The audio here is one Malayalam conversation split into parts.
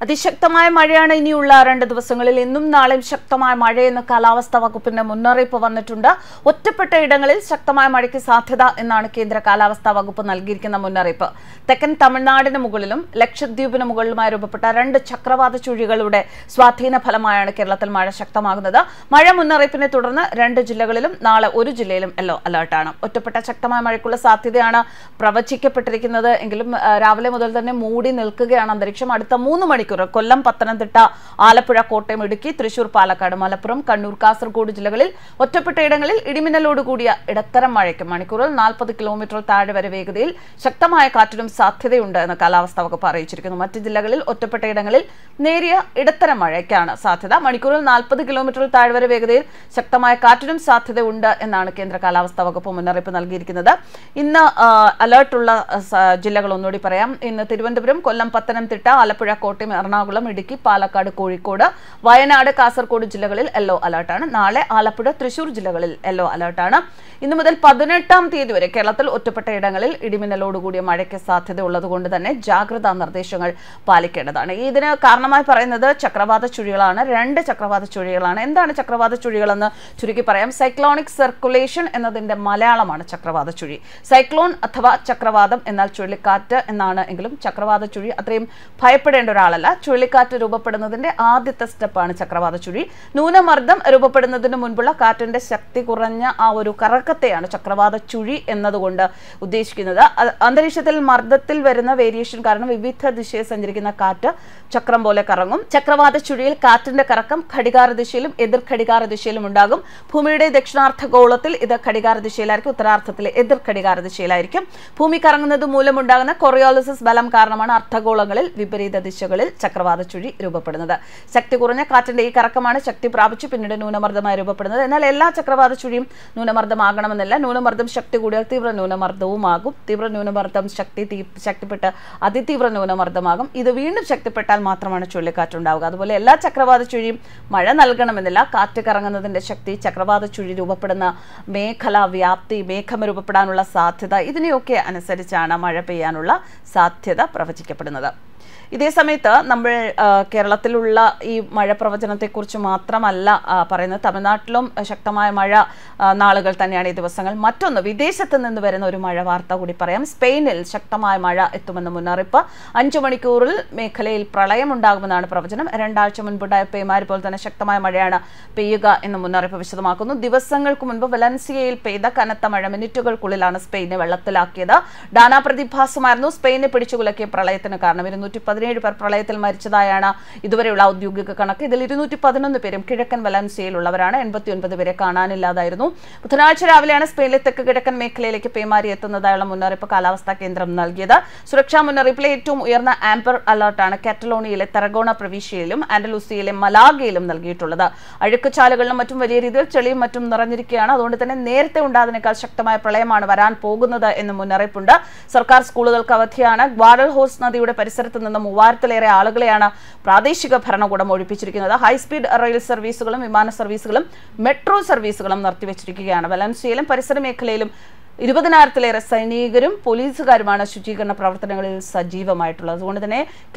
അതിശക്തമായ മഴയാണ് ഇനിയുള്ള 2 ദിവസങ്ങളിൽ. ഇന്നും നാളെയും ശക്തമായ മഴയെന്ന് കാലാവസ്ഥാ വകുപ്പിന്റെ മുന്നറിയിപ്പ് വന്നിട്ടുണ്ട്. ഒറ്റപ്പെട്ട ഇടങ്ങളിൽ ശക്തമായ മഴയ്ക്ക് സാധ്യത എന്നാണ് കേന്ദ്ര കാലാവസ്ഥാ വകുപ്പ് നൽകിയിരിക്കുന്ന മുന്നറിയിപ്പ്. തെക്കൻ തമിഴ്നാടിന് മുകളിലും ലക്ഷദ്വീപിന് മുകളിലുമായി രൂപപ്പെട്ട 2 ചക്രവാത ചുഴികളുടെ സ്വാധീന ഫലമായാണ് കേരളത്തിൽ മഴ ശക്തമാകുന്നത്. മഴ മുന്നറിയിപ്പിനെ തുടർന്ന് 2 ജില്ലകളിലും നാളെ 1 ജില്ലയിലും യെല്ലോ അലർട്ടാണ്. ഒറ്റപ്പെട്ട ശക്തമായ മഴയ്ക്കുള്ള സാധ്യതയാണ് പ്രവചിക്കപ്പെട്ടിരിക്കുന്നത്. എങ്കിലും രാവിലെ മുതൽ തന്നെ മൂടി നിൽക്കുകയാണ് അന്തരീക്ഷം. അടുത്ത 3 മണിക്കൂർ കൊല്ലം, പത്തനംതിട്ട, ആലപ്പുഴ, കോട്ടയം, ഇടുക്കി, തൃശൂർ, പാലക്കാട്, മലപ്പുറം, കണ്ണൂർ, കാസർഗോഡ് ജില്ലകളിൽ ഒറ്റപ്പെട്ട ഇടങ്ങളിൽ ഇടിമിന്നലോട് കൂടിയ ഇടത്തരം മഴയ്ക്കും മണിക്കൂറിൽ 40 കിലോമീറ്റർ താഴെ വരെ വേഗതയിൽ ശക്തമായ കാറ്റിനും സാധ്യതയുണ്ട് എന്ന് കാലാവസ്ഥാ വകുപ്പ് അറിയിച്ചിരിക്കുന്നു. മറ്റ് ജില്ലകളിൽ ഒറ്റപ്പെട്ട ഇടങ്ങളിൽ നേരിയ ഇടത്തരം മഴയ്ക്കാണ് സാധ്യത. മണിക്കൂറിൽ 40 കിലോമീറ്റർ താഴെ വരെ വേഗതയിൽ ശക്തമായ കാറ്റിനും സാധ്യതയുണ്ട് എന്നാണ് കേന്ദ്ര കാലാവസ്ഥാ വകുപ്പ് മുന്നറിയിപ്പ് നൽകിയിരിക്കുന്നത്. ഇന്ന് അലർട്ടുള്ള ജില്ലകൾ ഒന്നുകൂടി പറയാം. ഇന്ന് തിരുവനന്തപുരം, കൊല്ലം, പത്തനംതിട്ട, ആലപ്പുഴ, കോട്ടയം, എറണാകുളം, ഇടുക്കി, പാലക്കാട്, കോഴിക്കോട്, വയനാട്, കാസർഗോഡ് ജില്ലകളിൽ യെല്ലോ അലർട്ടാണ്. നാളെ ആലപ്പുഴ, തൃശൂർ ജില്ലകളിൽ യെല്ലോ അലർട്ടാണ്. ഇന്നു മുതൽ 18-ാം തീയതി വരെ കേരളത്തിൽ ഒറ്റപ്പെട്ട ഇടങ്ങളിൽ ഇടിമിന്നലോടുകൂടിയ മഴയ്ക്ക് സാധ്യത ഉള്ളതുകൊണ്ട് തന്നെ ജാഗ്രതാ നിർദ്ദേശങ്ങൾ പാലിക്കേണ്ടതാണ്. ഇതിന് കാരണമായി പറയുന്നത് ചക്രവാത ചുഴികളാണ്. 2 ചക്രവാത ചുഴികളാണ്. എന്താണ് ചക്രവാത ചുഴികളെന്ന് ചുരുക്കി പറയാം. സൈക്ലോണിക് സർക്കുലേഷൻ എന്നതിന്റെ മലയാളമാണ് ചക്രവാത ചുഴി. സൈക്ലോൺ അഥവാ ചക്രവാതം എന്നാൽ ചുഴലിക്കാറ്റ് എന്നാണ്. എങ്കിലും ചക്രവാത ചുഴി അത്രയും ഭയപ്പെടേണ്ട ഒരാളല്ല. ചുഴലിക്കാറ്റ് രൂപപ്പെടുന്നതിന്റെ ആദ്യത്തെ സ്റ്റെപ്പാണ് ചക്രവാത ചുഴി. ന്യൂനമർദ്ദം രൂപപ്പെടുന്നതിന് മുൻപുള്ള കാറ്റിന്റെ ശക്തി കുറഞ്ഞ ആ ഒരു കറക്കത്തെയാണ് ചക്രവാത ചുഴി എന്നതുകൊണ്ട് ഉദ്ദേശിക്കുന്നത്. അന്തരീക്ഷത്തിൽ മർദ്ദത്തിൽ വരുന്ന വേരിയേഷൻ കാരണം വിവിധ ദിശയിൽ സഞ്ചരിക്കുന്ന കാറ്റ് ചക്രം പോലെ കറങ്ങും. ചക്രവാത ചുഴിയിൽ കാറ്റിന്റെ കറക്കം ഘടികാര ദിശയിലും എതിർ ഘടികാര ദിശയിലും ഉണ്ടാകും. ഭൂമിയുടെ ദക്ഷിണാർദ്ധ ഗോളത്തിൽ ഇത് ഘടികാര ദിശയിലായിരിക്കും, ഉത്തരാർദ്ധത്തിൽ എതിർ ഘടികാര ദിശയിലായിരിക്കും. ഭൂമി കറങ്ങുന്നത് മൂലമുണ്ടാകുന്ന കൊറിയോളിസിസ് ബലം കാരണമാണ് അർദ്ധഗോളങ്ങളിൽ വിപരീത ദിശകളിൽ ചക്രവാത ചുഴി രൂപപ്പെടുന്നത്. ശക്തി കുറഞ്ഞ കാറ്റിന്റെ ഈ കറക്കമാണ് ശക്തി പ്രാപിച്ച് പിന്നീട് ന്യൂനമർദ്ദമായി രൂപപ്പെടുന്നത്. എന്നാൽ എല്ലാ ചക്രവാത ചുഴിയും ന്യൂനമർദ്ദമാകണമെന്നില്ല. ന്യൂനമർദ്ദം ശക്തി കൂടിയാൽ തീവ്ര ന്യൂനമർദ്ദവുമാകും. തീവ്ര ന്യൂനമർദ്ദം ശക്തിപ്പെട്ട് അതിതീവ്ര ന്യൂനമർദ്ദമാകും. ഇത് വീണ്ടും ശക്തിപ്പെട്ടാൽ മാത്രമാണ് ചുഴലിക്കാറ്റ് ഉണ്ടാവുക. അതുപോലെ എല്ലാ ചക്രവാത ചുഴിയും മഴ നൽകണമെന്നില്ല. കാറ്റ് കറങ്ങുന്നതിന്റെ ശക്തി, ചക്രവാത ചുഴി രൂപപ്പെടുന്ന മേഖല, വ്യാപ്തി, മേഘം രൂപപ്പെടാനുള്ള സാധ്യത, ഇതിനെയൊക്കെ അനുസരിച്ചാണ് മഴ പെയ്യാനുള്ള സാധ്യത പ്രവചിക്കപ്പെടുന്നത്. ഇതേ സമയത്ത് നമ്മൾ കേരളത്തിലുള്ള ഈ മഴ പ്രവചനത്തെക്കുറിച്ച് മാത്രമല്ല പറയുന്നത്. തമിഴ്നാട്ടിലും ശക്തമായ മഴ നാളുകൾ തന്നെയാണ് ഈ ദിവസങ്ങൾ. മറ്റൊന്ന്, വിദേശത്ത് നിന്ന് വരുന്ന ഒരു മഴ വാർത്ത കൂടി പറയാം. സ്പെയിനിൽ ശക്തമായ മഴ എത്തുമെന്ന് മുന്നറിയിപ്പ്. 5 മണിക്കൂറിൽ മേഖലയിൽ പ്രളയം ഉണ്ടാകുമെന്നാണ് പ്രവചനം. 2 ആഴ്ച മുൻപുണ്ടായ പേമാരി പോലെ തന്നെ ശക്തമായ മഴയാണ് പെയ്യുക എന്ന് മുന്നറിയിപ്പ് വിശദമാക്കുന്നു. ദിവസങ്ങൾക്ക് മുൻപ് വലൻസിയയിൽ പെയ്ത കനത്ത മഴ മിനിറ്റുകൾക്കുള്ളിലാണ് സ്പെയിനെ വെള്ളത്തിലാക്കിയത്. ഡാന പ്രതിഭാസമായിരുന്നു സ്പെയിനെ പിടിച്ചുകുലക്കിയ പ്രളയത്തിന് കാരണം. 217 പേർ പ്രളയത്തിൽ മരിച്ചതായാണ് ഇതുവരെയുള്ള ഔദ്യോഗിക കണക്ക്. ഇതിൽ 211 പേരും കിഴക്കൻ വലൻസിയയിലുള്ളവരാണ്. 89 പേരെ കാണാനില്ലാതായിരുന്നു. ബുധനാഴ്ച രാവിലെയാണ് സ്പെയിനിലെ തെക്ക് കിഴക്കൻ മേഖലയിലേക്ക് പേമാരി എത്തുന്നതായുള്ള മുന്നറിയിപ്പ് കാലാവസ്ഥാ കേന്ദ്രം നൽകിയത്. സുരക്ഷാ മുന്നറിയിപ്പിലെ ഏറ്റവും ഉയർന്ന ആംബർ അലർട്ടാണ് കാറ്റലോണിയയിലെ തരഗോണ പ്രവിശ്യയിലും ആൻഡലൂസിയയിലെ മലാഗയിലും നൽകിയിട്ടുള്ളത്. അഴുക്കുചാലുകളിലും മറ്റും വലിയ രീതിയിൽ ചെളിയും മറ്റും നിറഞ്ഞിരിക്കുകയാണ്. അതുകൊണ്ട് തന്നെ നേരത്തെ ഉണ്ടായതിനേക്കാൾ ശക്തമായ പ്രളയമാണ് വരാൻ പോകുന്നത് എന്ന് മുന്നറിയിപ്പുണ്ട്. സർക്കാർ സ്കൂളുകൾക്ക് അവധിയാണ്. ഗ്വാഡൽഹോഴ്സ് നദിയുടെ പരിസരത്ത് നിന്ന് 3000-ലേറെ ആളുകളെയാണ് പ്രാദേശിക ഭരണകൂടം ഒഴിപ്പിച്ചിരിക്കുന്നത്. ഹൈസ്പീഡ് റെയിൽ സർവീസുകളും വിമാന സർവീസുകളും മെട്രോ സർവീസുകളും നിർത്തിവെച്ചിരിക്കുകയാണ്. വലൻസിയയിലും പരിസര മേഖലയിലും 20,000-ലേറെ സൈനികരും പോലീസുകാരുമാണ് ശുചീകരണ പ്രവർത്തനങ്ങളിൽ സജീവമായിട്ടുള്ളത്. അതുകൊണ്ട് തന്നെ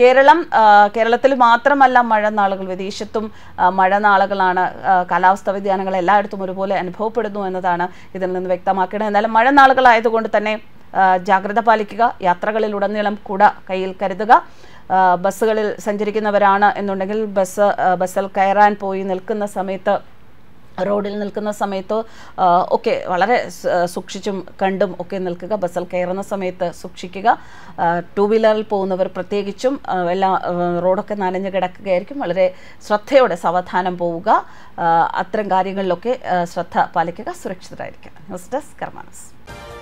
കേരളത്തിൽ മാത്രമല്ല മഴ നാളുകൾ, വിദേശത്തും മഴ നാളുകളാണ്. കാലാവസ്ഥാ വ്യതിയാനങ്ങൾ എല്ലായിടത്തും ഒരുപോലെ അനുഭവപ്പെടുന്നു എന്നതാണ് ഇതിൽ നിന്ന് വ്യക്തമാക്കേണ്ടത്. എന്നാലും മഴ നാളുകളായതുകൊണ്ട് തന്നെ ജാഗ്രത പാലിക്കുക. യാത്രകളിലുടനീളം കുട കയ്യിൽ കരുതുക. ബസ്സുകളിൽ സഞ്ചരിക്കുന്നവരാണ് എന്നുണ്ടെങ്കിൽ ബസ്സിൽ കയറാൻ പോയി നിൽക്കുന്ന സമയത്ത്, റോഡിൽ നിൽക്കുന്ന സമയത്ത് ഒക്കെ വളരെ സൂക്ഷിച്ചും കണ്ടും ഒക്കെ നിൽക്കുക. ബസ്സിൽ കയറുന്ന സമയത്ത് സൂക്ഷിക്കുക. 2 വീലറിൽ പോകുന്നവർ പ്രത്യേകിച്ചും റോഡൊക്കെ നനഞ്ഞു കിടക്കുകയായിരിക്കും. വളരെ ശ്രദ്ധയോടെ സാവധാനം പോവുക. അത്തരം കാര്യങ്ങളിലൊക്കെ ശ്രദ്ധ പാലിക്കുക. സുരക്ഷിതരായിരിക്കുക. News desk കർമാനസ്.